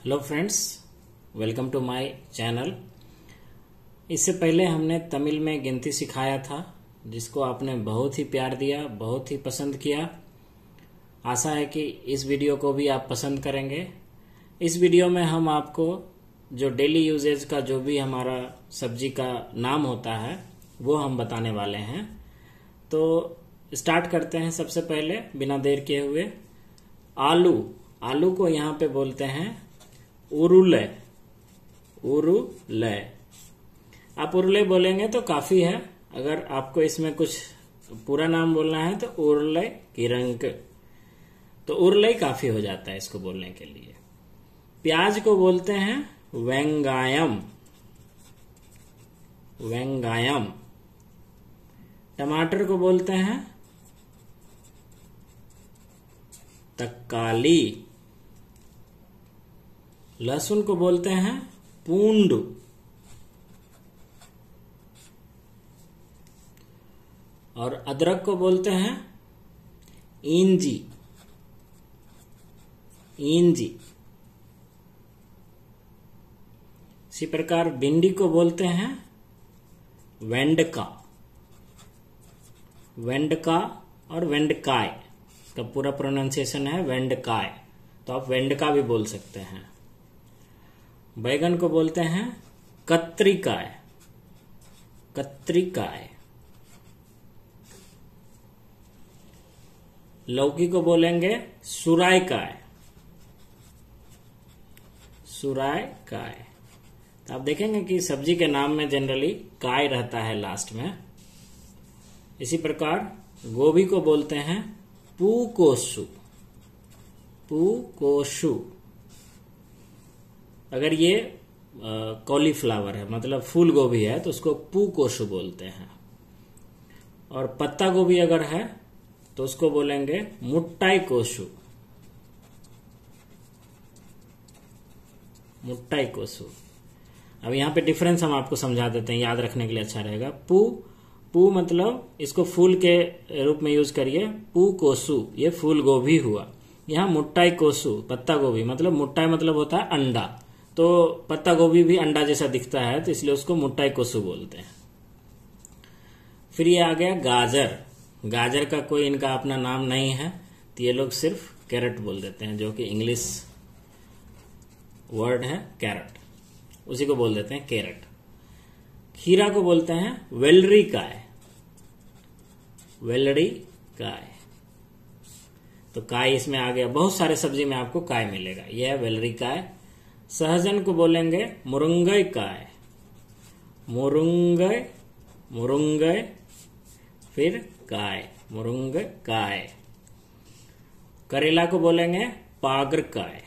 Hello friends, welcome to my channel. इससे पहले हमने तमिल में गिनती सिखाया था, जिसको आपने बहुत ही प्यार दिया, बहुत ही पसंद किया। आशा है कि इस वीडियो को भी आप पसंद करेंगे। इस वीडियो में हम आपको जो डेली यूजेज का जो भी हमारा सब्जी का नाम होता है वो हम बताने वाले हैं। तो स्टार्ट करते हैं। सबसे पहले बिना देर किए हुए, आलू को यहाँ पे बोलते हैं उरुले। उरुले आप उरुले बोलेंगे तो काफी है। अगर आपको इसमें कुछ पूरा नाम बोलना है तो उरुले किरंक, तो उरुले काफी हो जाता है इसको बोलने के लिए। प्याज को बोलते हैं वेंगायम। वेंगायम। टमाटर को बोलते हैं तक्काली। लहसुन को बोलते हैं पूंड। और अदरक को बोलते हैं इंजी। इंजी। इसी प्रकार भिंडी को बोलते हैं वेंडका। वेंडका और वेंडकाय का पूरा प्रोनाउंसिएशन है वेंडकाय, तो आप वेंडका भी बोल सकते हैं। बैगन को बोलते हैं कत्रिकाय। कत्रिकाय। लौकी को बोलेंगे सुरायकाय। सुरायकाय। तो आप देखेंगे कि सब्जी के नाम में जनरली काय रहता है लास्ट में। इसी प्रकार गोभी को बोलते हैं पूकोसु। पूकोसु। अगर ये कॉलीफ्लावर है, मतलब फूल गोभी है, तो उसको पूकोसु बोलते हैं। और पत्ता गोभी अगर है तो उसको बोलेंगे मुट्टाई कोसु। मुट्टाई कोसु। अब यहाँ पे डिफरेंस हम आपको समझा देते हैं, याद रखने के लिए अच्छा रहेगा। पू मतलब इसको फूल के रूप में यूज करिए। पू कोसु ये फूल गोभी हुआ। यहाँ मुट्टाई कोसु पत्ता गोभी, मतलब मुट्टाई मतलब होता है अंडा, तो पत्ता गोभी भी अंडा जैसा दिखता है, तो इसलिए उसको मुट्टाई कोसु बोलते हैं। फिर ये आ गया गाजर। गाजर का कोई इनका अपना नाम नहीं है, तो ये लोग सिर्फ कैरेट बोल देते हैं, जो कि इंग्लिश वर्ड है कैरेट, उसी को बोल देते हैं कैरेट। खीरा को बोलते हैं वेलरी काय। वेलरी काय। तो काय इसमें आ गया। बहुत सारे सब्जी में आपको काय मिलेगा। यह है वेलरी काय। सहजन को बोलेंगे मुरुंगई काय। मुरुंगई। मुरुंगई। फिर काय। मुरुंग काय। करेला को बोलेंगे पागर काय।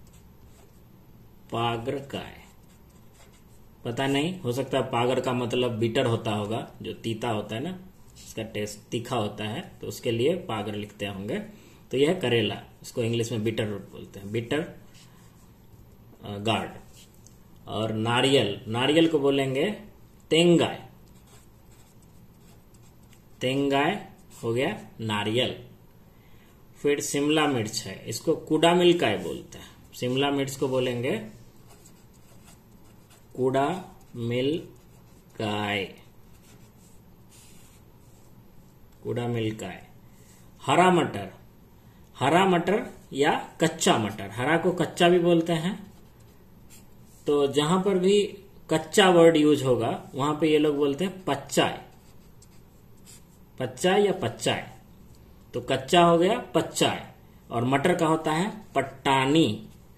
पागर काय। पता नहीं, हो सकता है पागर का मतलब बीटर होता होगा, जो तीता होता है ना, इसका टेस्ट तीखा होता है, तो उसके लिए पागर लिखते होंगे। तो यह है करेला, इसको इंग्लिश में बीटर रूट बोलते हैं। Bitter gourd. और नारियल। नारियल को बोलेंगे तेंगाय। तेंगाय हो गया नारियल। फिर शिमला मिर्च है, इसको कुडा मिलकाय बोलते हैं। शिमला मिर्च को बोलेंगे कुडा मिलकाय। कुडा मिलकाय। हरा मटर। हरा मटर या कच्चा मटर, हरा को कच्चा भी बोलते हैं। तो जहां पर भी कच्चा वर्ड यूज होगा वहां पे ये लोग बोलते हैं पच्चाय। पच्चाय या पच्चाय। तो कच्चा हो गया पच्चाय, और मटर का होता है पट्टानी।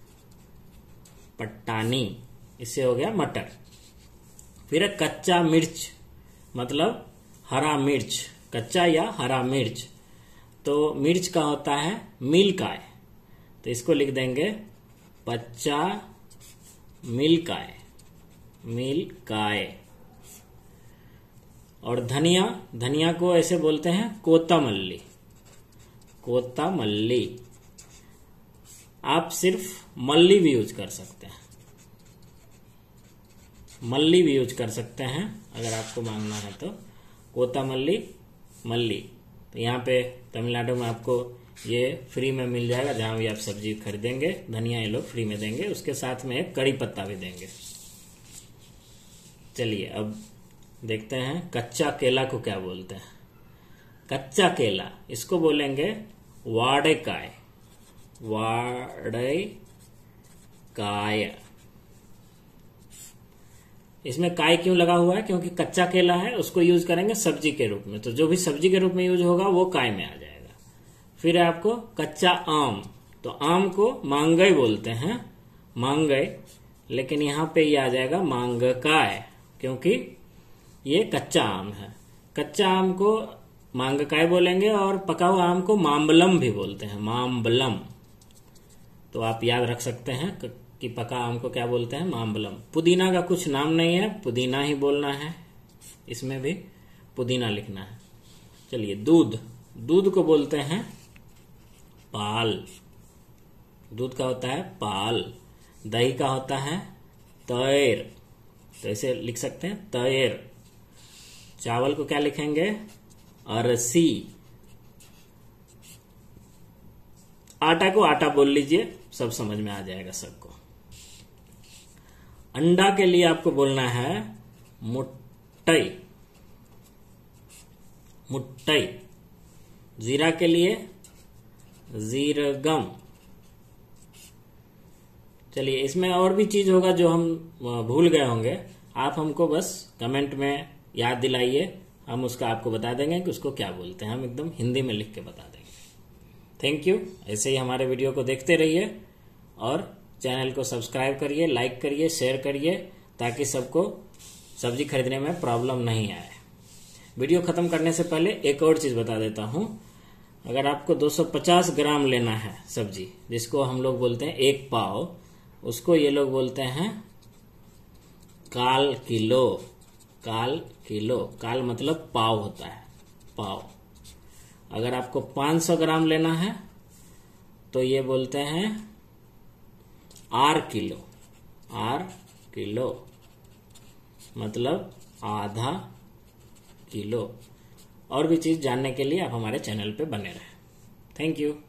पट्टानी। इससे हो गया मटर। फिर कच्चा मिर्च, मतलब हरा मिर्च। कच्चा या हरा मिर्च। तो मिर्च का होता है मिलकाय, तो इसको लिख देंगे पच्चा मिलकाय। मिलकाय। और धनिया। धनिया को ऐसे बोलते हैं कोत्तामल्ली। कोत्तामल्ली। आप सिर्फ मल्ली भी यूज कर सकते हैं। मल्ली भी यूज कर सकते हैं अगर आपको मांगना है तो। कोत्तामल्ली, मल्ली। तो यहाँ पे तमिलनाडु में आपको ये फ्री में मिल जाएगा, जहां भी आप सब्जी खरीदेंगे धनिया ये लोग फ्री में देंगे। उसके साथ में एक कड़ी पत्ता भी देंगे। चलिए अब देखते हैं कच्चा केला को क्या बोलते हैं। कच्चा केला इसको बोलेंगे वाडेकाय। वाडेकाय। इसमें काय क्यों लगा हुआ है? क्योंकि कच्चा केला है, उसको यूज करेंगे सब्जी के रूप में, तो जो भी सब्जी के रूप में यूज होगा वो काय में आ जाएगा। फिर है आपको कच्चा आम, तो आम को मांगई बोलते हैं, मांगई, लेकिन यहां पे ये आ जाएगा मांगकाय, क्योंकि ये कच्चा आम है। कच्चा आम को मांगकाय बोलेंगे और पका हुआ आम को माम्बलम भी बोलते हैं, माम्बलम। तो आप याद रख सकते हैं कि पका आम को क्या बोलते हैं, माम्बलम। पुदीना का कुछ नाम नहीं है, पुदीना ही बोलना है, इसमें भी पुदीना लिखना है। चलिए दूध, दूध को बोलते हैं पाल। दूध का होता है पाल। दही का होता है तैर, तो ऐसे लिख सकते हैं तैर। चावल को क्या लिखेंगे, अरसी। आटा को आटा बोल लीजिए, सब समझ में आ जाएगा सबको। अंडा के लिए आपको बोलना है मुट्टई, मुट्टई। जीरा के लिए जीरगम। चलिए इसमें और भी चीज होगा जो हम भूल गए होंगे, आप हमको बस कमेंट में याद दिलाइए, हम उसका आपको बता देंगे कि उसको क्या बोलते हैं, हम एकदम हिंदी में लिख के बता देंगे। Thank you. ऐसे ही हमारे वीडियो को देखते रहिए और चैनल को सब्सक्राइब करिए, लाइक करिए, शेयर करिए, ताकि सबको सब्जी खरीदने में प्रॉब्लम नहीं आए। वीडियो खत्म करने से पहले एक और चीज बता देता हूं। अगर आपको 250 ग्राम लेना है सब्जी, जिसको हम लोग बोलते हैं एक पाव, उसको ये लोग बोलते हैं काल किलो। काल किलो, काल मतलब पाव होता है, पाव। अगर आपको 500 ग्राम लेना है तो ये बोलते हैं आर किलो। आर किलो मतलब आधा किलो। और भी चीज जानने के लिए आप हमारे चैनल पे बने रहें। Thank you.